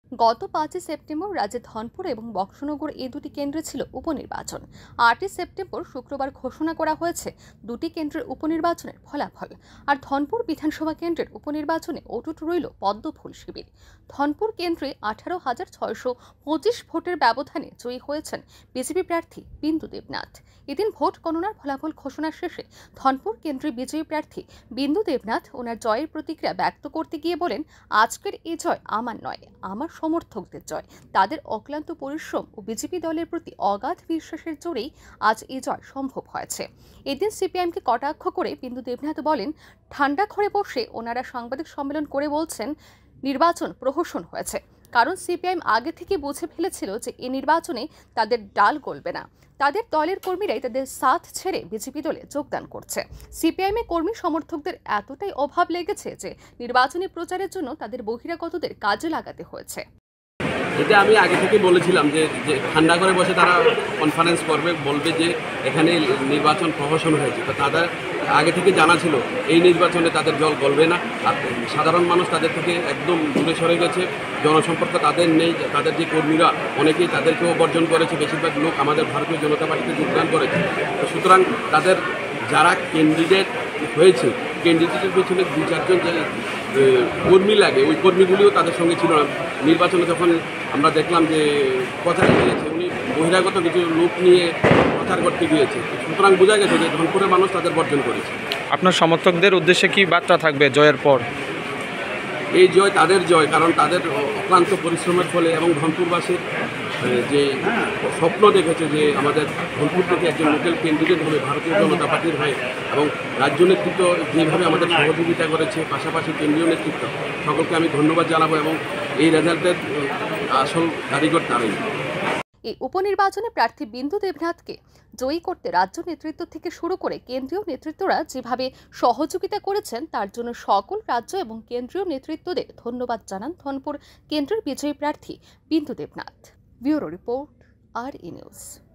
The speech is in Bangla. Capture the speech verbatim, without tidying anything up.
গত পাঁচই সেপ্টেম্বর রাজ্যে ধনপুর এবং বক্সনগর এই দুটি কেন্দ্রে ছিল উপনির্বাচন। আটই সেপ্টেম্বর শুক্রবার ঘোষণা করা হয়েছে দুটি কেন্দ্রের উপনির্বাচনের ফলাফল। আর ধনপুর বিধানসভা কেন্দ্রের উপনির্বাচনে অটুট রইল পদ্মফুল শিবির। ধনপুর কেন্দ্রে আঠারো হাজার ছয়শো পঁচিশ ভোটের ব্যবধানে জয়ী হয়েছেন বিজেপি প্রার্থী বিন্দু দেবনাথ। এদিন ভোট গণনার ফলাফল ঘোষণা শেষে ধনপুর কেন্দ্রে বিজয়ী প্রার্থী বিন্দু দেবনাথ ওনার জয়ের প্রতিক্রিয়া ব্যক্ত করতে গিয়ে বলেন, আজকের এই জয় আমার নয়, আমার সমর্থকদের জয়। তাদের অক্লান্ত পরিশ্রম ও বিজেপি দলের প্রতি অগাধ বিশ্বাসের জোরেই আজ এই জয় সম্ভব হয়েছে। এদিন সিপিআইএমকে কটাক্ষ করে বিন্দু দেবনাথ বলেন, ঠান্ডা ঘরে বসে ওনারা সাংবাদিক সম্মেলন করে বলছেন নির্বাচন প্রহসন হয়েছে, কারণ সিপিআইএম আগে থেকে বুঝে ফেলেছিল যে এই নির্বাচনে তাদের ডাল গলবে না। তাদের দলের কর্মীরাই তাদের সাথ ছেড়ে বিজেপি দলে যোগদান করছে। সিপিআইএম কর্মী সমর্থকদের এতটাই অভাব লেগেছে যে নির্বাচনী প্রচারের জন্য তাদের বহিরাগতদের কাজে লাগাতে হয়েছে। এটা আমি আগে থেকে বলেছিলাম যে যে ঠান্ডা করে বসে তারা কনফারেন্স করবে, বলবে যে এখানে নির্বাচন প্রহসন হয়েছে। তো তাদের আগে থেকে জানা ছিল এই নির্বাচনে তাদের জল গলবে না। আর সাধারণ মানুষ তাদের থেকে একদম দূরে সরে গেছে, জনসম্পর্ক তাদের নেই। তাদের যে কর্মীরা অনেকেই তাদেরকেও বর্জন করেছে, বেশিরভাগ লোক আমাদের ভারতীয় জনতা পার্টিতে যোগদান করেছে। তো সুতরাং তাদের যারা ক্যান্ডিডেট হয়েছে, ক্যান্ডিডেটের পেছনে দু চারজন যে কর্মী লাগে, ওই কর্মীগুলিও তাদের সঙ্গে ছিল না। নির্বাচনে যখন আমরা দেখলাম যে প্রচারে গিয়েছে, উনি বহিরাগত কিছু লোক নিয়ে প্রচার করতে গিয়েছে। সুতরাং বোঝা গেছে যে ধনপুরের মানুষ তাদের বর্জন করেছে। আপনার সমর্থকদের উদ্দেশ্যে কি বার্তা থাকবে জয়ের পর? এই জয় তাদের জয়, কারণ তাদের অক্লান্ত পরিশ্রমের ফলে এবং ধনপুরবাসীর যে স্বপ্ন দেখেছে যে আমাদের ধনপুর থেকে একজন লোকাল ক্যান্ডিডেট হবে ভারতীয় জনতা পার্টির হয়ে, এবং রাজ্য নেতৃত্ব যেভাবে আমাদের সহযোগিতা করেছে, পাশাপাশি কেন্দ্রীয় নেতৃত্ব, সকলকে আমি ধন্যবাদ জানাবো। এবং এই রেজাল্টের আসল কারিগর তারাই। এই উপনির্বাচনে প্রার্থী বিন্দু দেবনাথকে জয়ী করতে রাজ্য নেতৃত্ব থেকে শুরু করে কেন্দ্রীয় নেতৃত্বরা যেভাবে সহযোগিতা করেছেন তার জন্য সকল রাজ্য এবং কেন্দ্রীয় নেতৃত্বদের ধন্যবাদ জানান ধনপুর কেন্দ্রের বিজয়ী প্রার্থী Bindu Debnath. Bureau report, R E news.